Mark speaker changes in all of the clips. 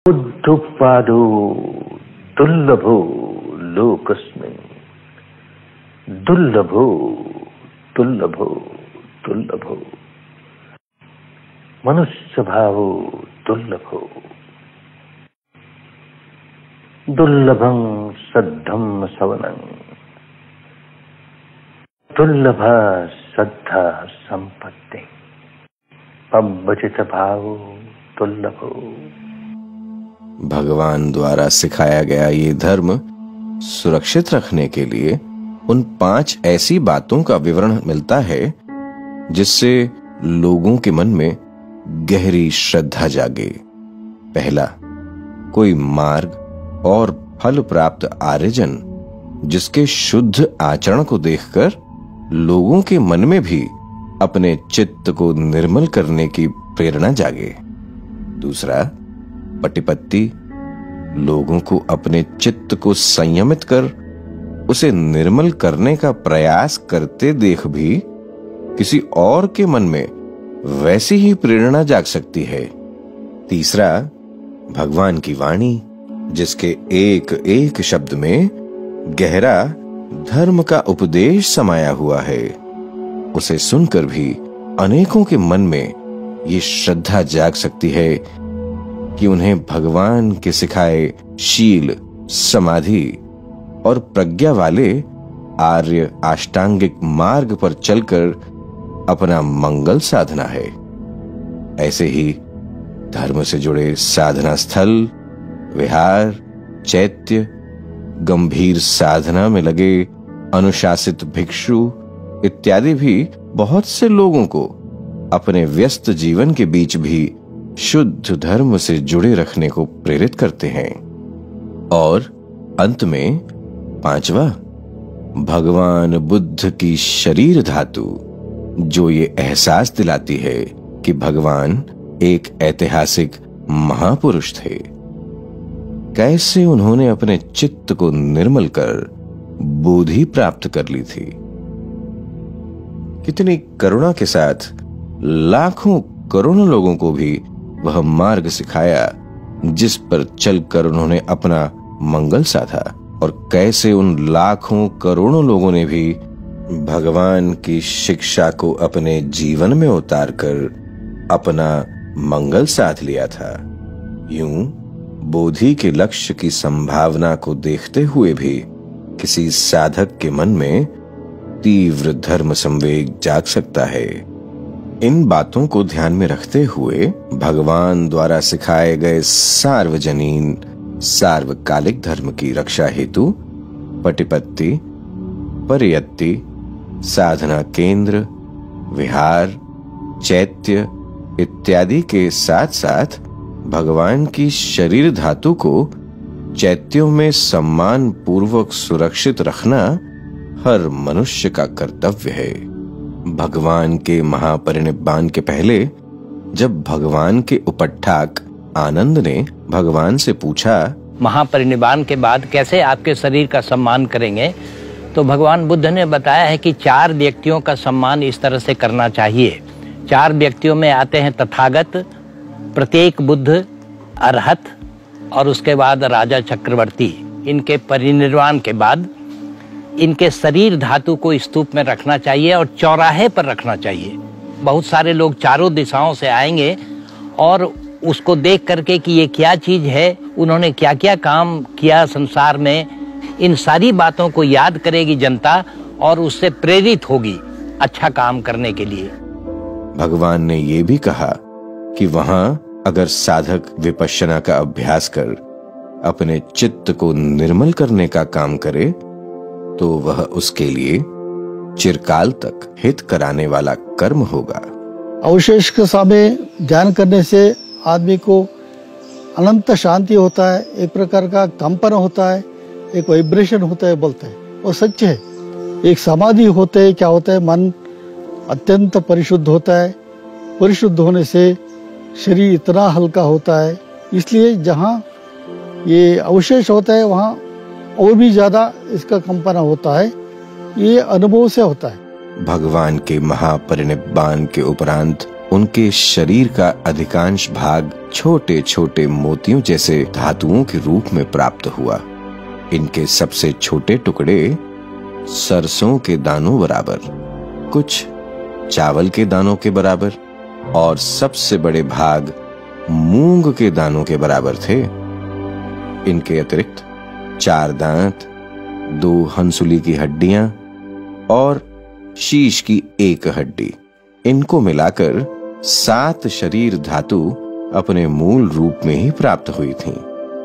Speaker 1: बुद्धपादो दुर्लभो लोकस्मिन् दुर्लभो दुर्लभो दुर्लभो मनुष्य भावो दुर्लभो दुर्लभं सद्धम्म सवनं दुर्लभा श्रद्धा संपत्ति पब्बचित भावो दुर्लभो।
Speaker 2: भगवान द्वारा सिखाया गया ये धर्म सुरक्षित रखने के लिए उन 5 ऐसी बातों का विवरण मिलता है जिससे लोगों के मन में गहरी श्रद्धा जागे। पहला, कोई मार्ग और फल प्राप्त आर्यजन जिसके शुद्ध आचरण को देखकर लोगों के मन में भी अपने चित्त को निर्मल करने की प्रेरणा जागे। दूसरा, पटिपत्ति लोगों को अपने चित्त को संयमित कर उसे निर्मल करने का प्रयास करते देख भी किसी और के मन में वैसी ही प्रेरणा जाग सकती है। तीसरा, भगवान की वाणी जिसके एक एक शब्द में गहरा धर्म का उपदेश समाया हुआ है, उसे सुनकर भी अनेकों के मन में ये श्रद्धा जाग सकती है कि उन्हें भगवान के सिखाए शील, समाधि और प्रज्ञा वाले आर्य अष्टांगिक मार्ग पर चलकर अपना मंगल साधना है। ऐसे ही धर्म से जुड़े साधना स्थल, विहार, चैत्य, गंभीर साधना में लगे अनुशासित भिक्षु इत्यादि भी बहुत से लोगों को अपने व्यस्त जीवन के बीच भी शुद्ध धर्म से जुड़े रखने को प्रेरित करते हैं। और अंत में 5वां, भगवान बुद्ध की शरीर धातु जो ये एहसास दिलाती है कि भगवान एक ऐतिहासिक महापुरुष थे। कैसे उन्होंने अपने चित्त को निर्मल कर बोधि प्राप्त कर ली थी। कितनी करुणा के साथ लाखों करोड़ों लोगों को भी वह मार्ग सिखाया जिस पर चलकर उन्होंने अपना मंगल साधा। और कैसे उन लाखों करोड़ों लोगों ने भी भगवान की शिक्षा को अपने जीवन में उतारकर अपना मंगल साध लिया था। यूं बोधि के लक्ष्य की संभावना को देखते हुए भी किसी साधक के मन में तीव्र धर्म संवेग जाग सकता है। इन बातों को ध्यान में रखते हुए भगवान द्वारा सिखाए गए सार्वजनीन सार्वकालिक धर्म की रक्षा हेतु पटिपत्ति, परियत्ति, साधना केंद्र, विहार, चैत्य इत्यादि के साथ साथ भगवान की शरीर धातु को चैत्यों में सम्मान पूर्वक सुरक्षित रखना हर मनुष्य का कर्तव्य है। भगवान के महापरिनिब्बान के पहले जब भगवान के उपट्ठाक आनंद ने भगवान से पूछा,
Speaker 3: महापरिनिब्बान के बाद कैसे आपके शरीर का सम्मान करेंगे, तो भगवान बुद्ध ने बताया है कि 4 व्यक्तियों का सम्मान इस तरह से करना चाहिए। 4 व्यक्तियों में आते हैं तथागत, प्रत्येक बुद्ध, अरहत और उसके बाद राजा चक्रवर्ती। इनके परिनिर्वाण के बाद इनके शरीर धातु को स्तूप में रखना चाहिए और चौराहे पर रखना चाहिए। बहुत सारे लोग चारों दिशाओं से आएंगे और उसको देख करके कि ये क्या चीज है, उन्होंने क्या क्या काम किया संसार में, इन सारी बातों को याद करेगी जनता और उससे प्रेरित होगी अच्छा काम करने के लिए।
Speaker 2: भगवान ने ये भी कहा कि वहां अगर साधक विपश्यना का अभ्यास कर अपने चित्त को निर्मल करने का काम करे तो वह उसके लिए चिरकाल तक हित कराने वाला कर्म होगा।
Speaker 4: अवशेष के सामने ध्यान करने से आदमी को अनंत शांति होता है, एक प्रकार का कंपन होता है, एक वाइब्रेशन होता है बोलते हैं, वो सच है। एक समाधि होते है, क्या होता है, मन अत्यंत परिशुद्ध होता है। परिशुद्ध होने से शरीर इतना हल्का होता है, इसलिए जहाँ ये अवशेष होता है वहाँ और भी ज्यादा इसका कंपन होता है। ये अनुभव से होता है।
Speaker 2: भगवान के महापरिनिब्बान के उपरांत उनके शरीर का अधिकांश भाग छोटे छोटे मोतियों जैसे धातुओं के रूप में प्राप्त हुआ। इनके सबसे छोटे टुकड़े सरसों के दानों बराबर, कुछ चावल के दानों के बराबर और सबसे बड़े भाग मूंग के दानों के बराबर थे। इनके अतिरिक्त 4 दांत, 2 हंसुली की हड्डियां और शीश की 1 हड्डी, इनको मिलाकर 7 शरीर धातु अपने मूल रूप में ही प्राप्त हुई थीं।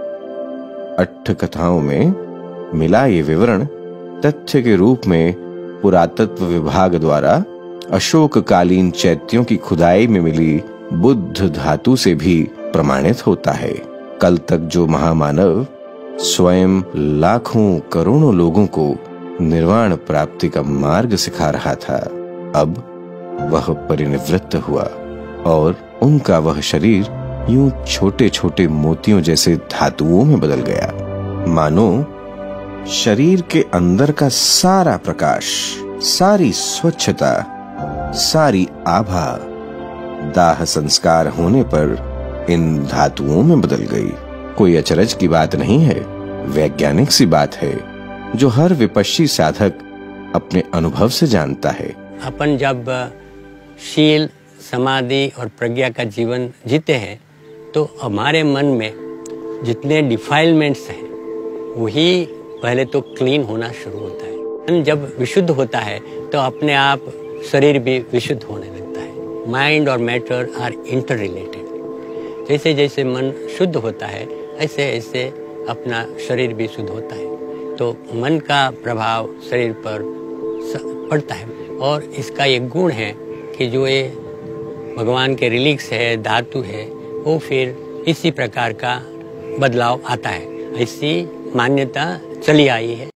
Speaker 2: 8 कथाओं में मिला ये विवरण तथ्य के रूप में पुरातत्व विभाग द्वारा अशोककालीन चैत्यों की खुदाई में मिली बुद्ध धातु से भी प्रमाणित होता है। कल तक जो महामानव स्वयं लाखों करोड़ों लोगों को निर्वाण प्राप्ति का मार्ग सिखा रहा था, अब वह परिनिवृत्त हुआ और उनका वह शरीर यूं छोटे छोटे मोतियों जैसे धातुओं में बदल गया, मानो शरीर के अंदर का सारा प्रकाश, सारी स्वच्छता, सारी आभा दाह संस्कार होने पर इन धातुओं में बदल गई। कोई अचरज की बात नहीं है, वैज्ञानिक सी बात है जो हर विपश्ची साधक अपने अनुभव से जानता है।
Speaker 5: अपन जब शील, समाधि और प्रज्ञा का जीवन जीते हैं तो हमारे मन में जितने डिफाइलमेंट्स हैं वही पहले तो क्लीन होना शुरू होता है। मन जब विशुद्ध होता है तो अपने आप शरीर भी विशुद्ध होने लगता है। माइंड और मैटर आर इंटर रिलेटेड। जैसे जैसे मन शुद्ध होता है ऐसे ऐसे अपना शरीर भी शुद्ध होता है, तो मन का प्रभाव शरीर पर पड़ता है। और इसका एक गुण है कि जो ये भगवान के रिलीक्स है, धातु है, वो फिर इसी प्रकार का बदलाव आता है। ऐसी मान्यता चली आई है।